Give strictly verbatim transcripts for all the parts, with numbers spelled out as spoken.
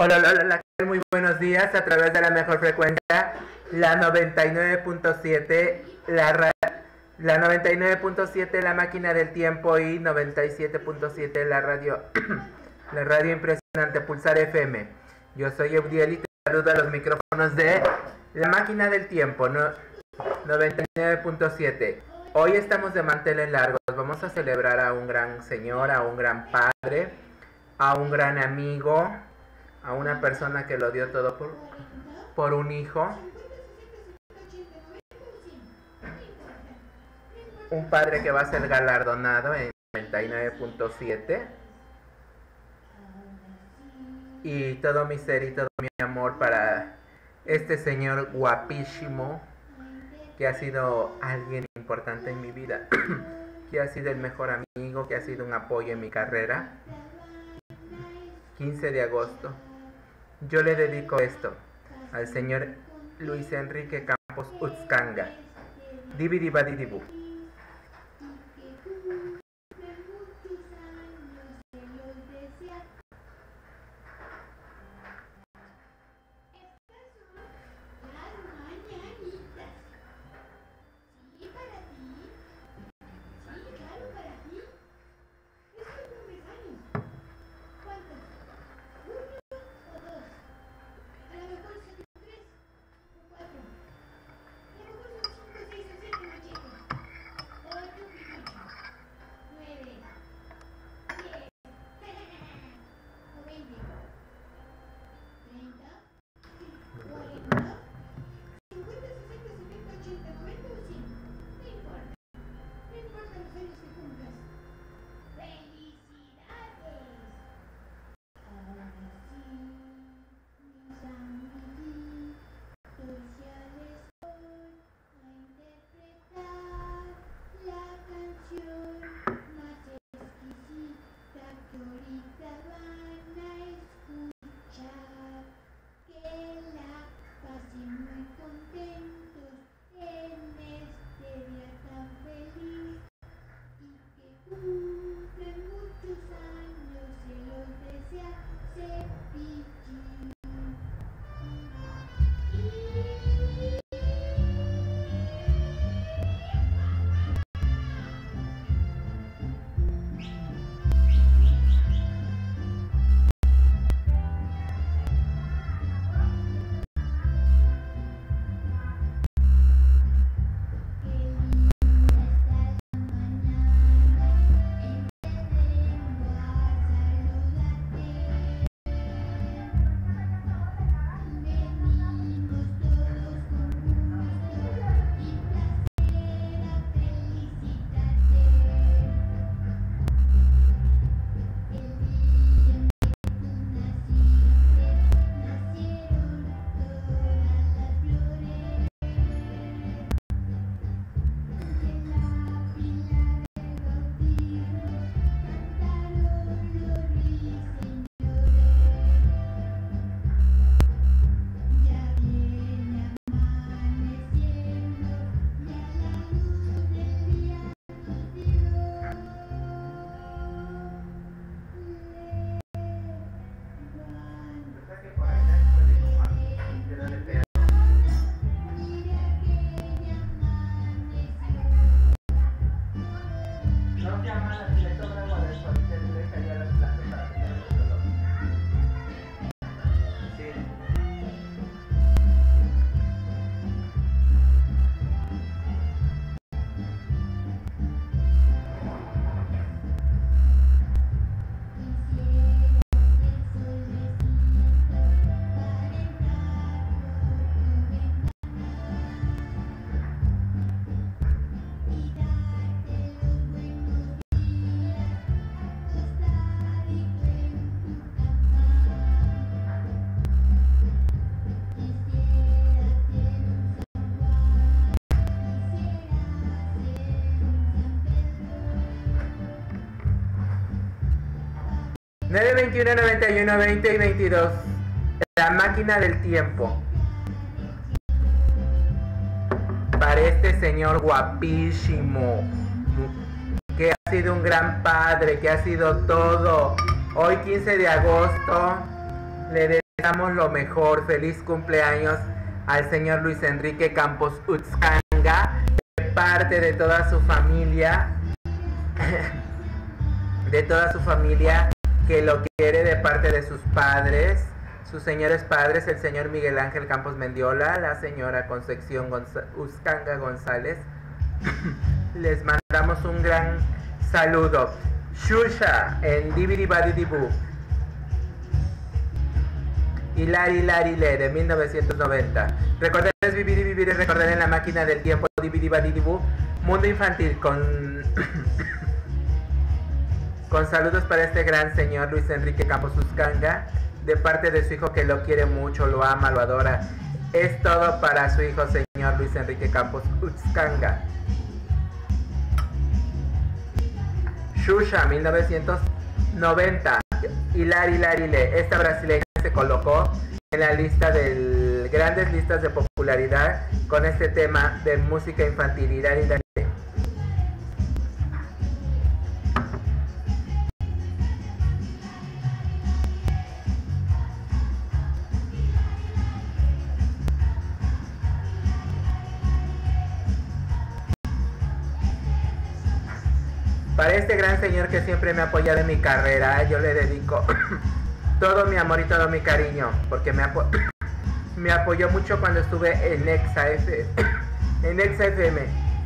Hola, hola, hola, muy buenos días a través de la mejor frecuencia, la noventa y nueve punto siete, la, ra la noventa y nueve punto siete, la máquina del tiempo, y noventa y siete punto siete, la radio, la radio impresionante, Pulsar F M. Yo soy Eudiel y te saludo a los micrófonos de la máquina del tiempo, no, noventa y nueve punto siete. Hoy estamos de manteles largos, vamos a celebrar a un gran señor, a un gran padre, a un gran amigo, a una persona que lo dio todo por, por un hijo, un padre que va a ser galardonado en noventa y nueve punto siete, y todo mi ser y todo mi amor para este señor guapísimo que ha sido alguien importante en mi vida, que ha sido el mejor amigo, que ha sido un apoyo en mi carrera. quince de agosto. Yo le dedico esto al señor Luis Enrique Campos Utzcanga. Dibidibadidibu. nueve veintiuno, noventa y uno, veinte y veintidós. La máquina del tiempo. Para este señor guapísimo, que ha sido un gran padre, que ha sido todo. Hoy quince de agosto le damos lo mejor. Feliz cumpleaños al señor Luis Enrique Campos Utzcanga, de parte de toda su familia, de toda su familia que lo quiere, de parte de sus padres, sus señores padres, el señor Miguel Ángel Campos Mendiola, la señora Concepción Gonz- Utzcanga González. Les mandamos un gran saludo. Shusha en Dibidi Badidi Boo. Hilari Hilari Le de mil novecientos noventa. Recordar es vivir y vivir es recordar en la máquina del tiempo. Dibidi Badidi Boo. Mundo infantil con con saludos para este gran señor Luis Enrique Campos Utzcanga, de parte de su hijo que lo quiere mucho, lo ama, lo adora. Es todo para su hijo señor Luis Enrique Campos Utzcanga. Shusha mil novecientos noventa. Hilari Hilari Le. Esta brasileña se colocó en la lista de grandes listas de popularidad con este tema de música infantil. Hilari Hilari Le. Para este gran señor que siempre me ha apoyado en mi carrera, yo le dedico todo mi amor y todo mi cariño, porque me, apo me apoyó mucho cuando estuve en Exa F en Exa F M.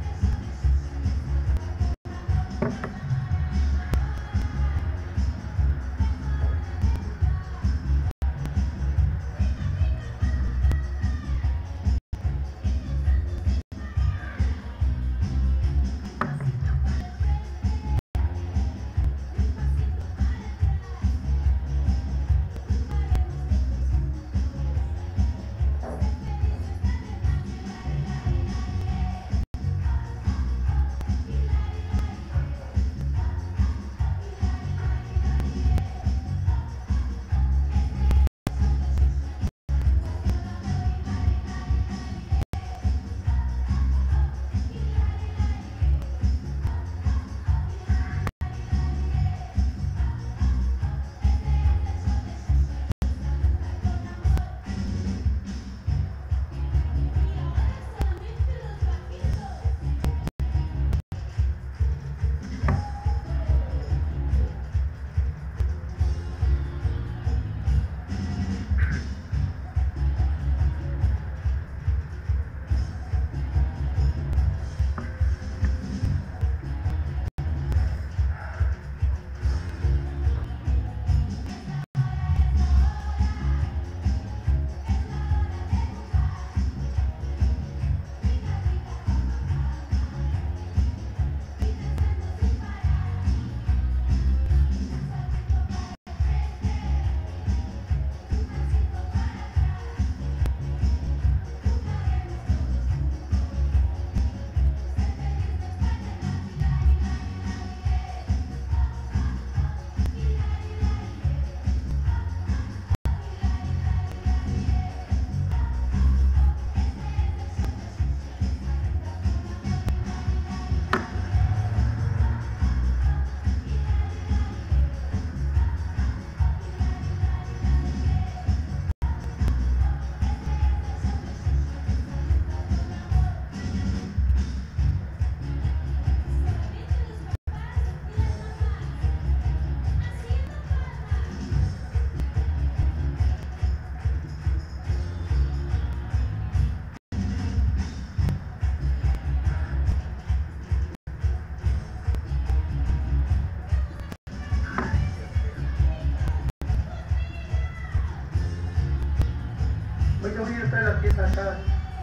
Ahorita voy a estar las piezas acá.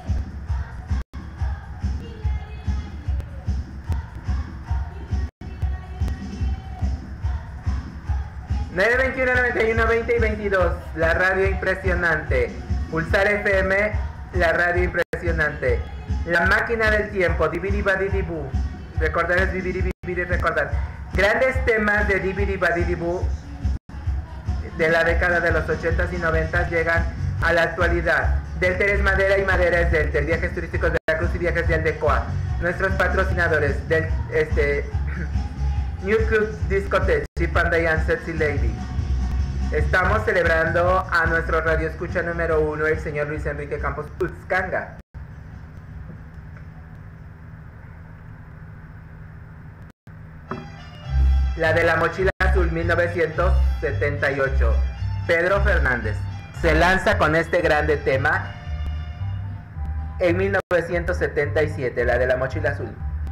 nueve veintiuno, noventa y uno, veinte y veintidós, la radio impresionante. Pulsar F M, la radio impresionante. La máquina del tiempo, Dibidi Badidi Boo. Recordar es vivir y vivir y recordar. Grandes temas de Dibidi Badidi Boo de la década de los ochentas y noventas llegan a la actualidad. Delter es madera y madera es Delter. Viajes turísticos de la Cruz y viajes de Aldecoa. Nuestros patrocinadores del este New Club Discotheque, Chip and Diane Sexy Lady. Estamos celebrando a nuestro radio escucha número uno, el señor Luis Enrique Campos Uzcanga. La de la mochila azul, mil novecientos setenta y ocho. Pedro Fernández se lanza con este grande tema en mil novecientos setenta y siete, la de la mochila azul.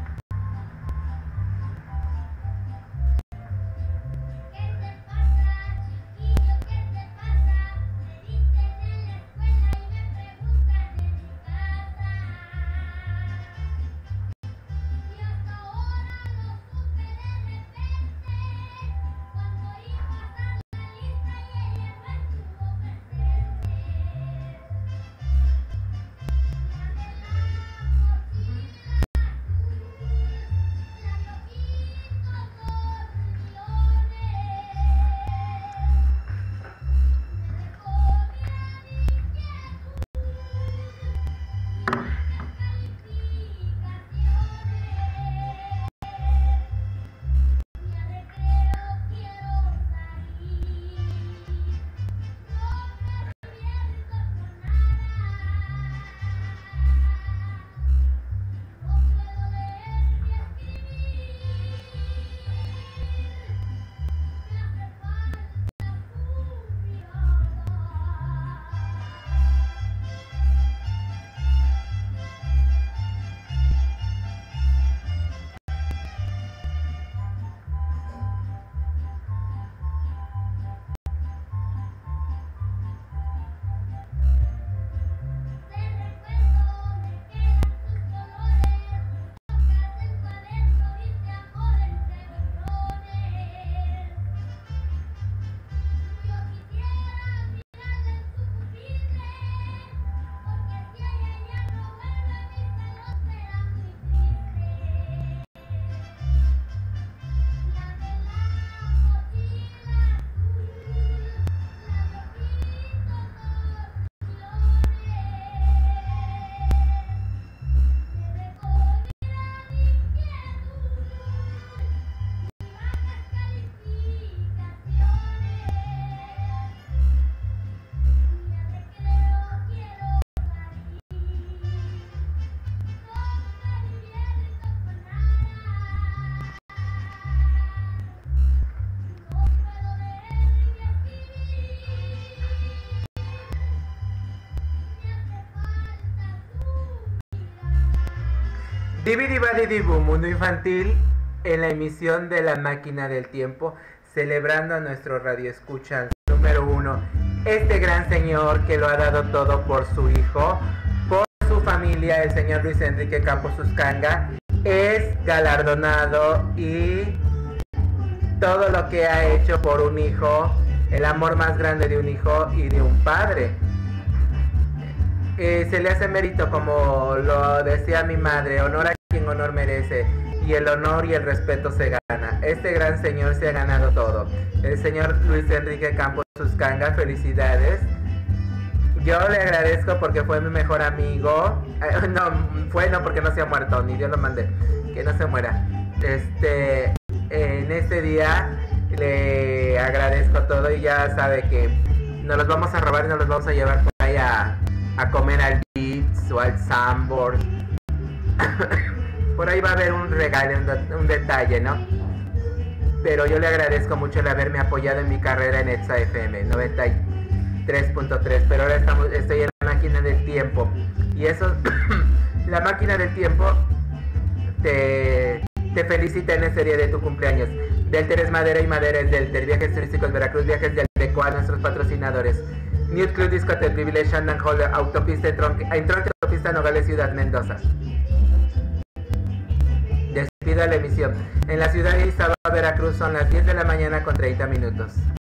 Dibidibadidibu, mundo infantil en la emisión de La Máquina del Tiempo, celebrando a nuestro radio escucha número uno, este gran señor que lo ha dado todo por su hijo, por su familia, el señor Luis Enrique Campos Uzcanga, es galardonado y todo lo que ha hecho por un hijo, el amor más grande de un hijo y de un padre. Eh, se le hace mérito, como lo decía mi madre, honor a quien honor merece, y el honor y el respeto se gana. Este gran señor se ha ganado todo. El señor Luis Enrique Campos Uzcanga, felicidades. Yo le agradezco porque fue mi mejor amigo. Eh, no, fue no porque no se ha muerto, ni Dios lo mandé, que no se muera. Este, en este día le agradezco todo y ya sabe que nos los vamos a robar y nos los vamos a llevar por ahí a... a comer al Beats o al Sanborns. Por ahí va a haber un regalo, un, un detalle, ¿no? Pero yo le agradezco mucho el haberme apoyado en mi carrera en Exa F M noventa y tres punto tres. Pero ahora estamos, estoy en La Máquina del Tiempo. Y eso, La Máquina del Tiempo te, te felicita en este día de tu cumpleaños. Delter es madera y madera es Delter. Viajes turísticos Veracruz, viajes del Becoa, nuestros patrocinadores. Newt Club Discoteque, Privilege, Shandan Hall, Autopista, Entronque, Autopista Nogales, Ciudad Mendoza. Despido la emisión. En la ciudad de Izabal, Veracruz, son las diez de la mañana con treinta minutos.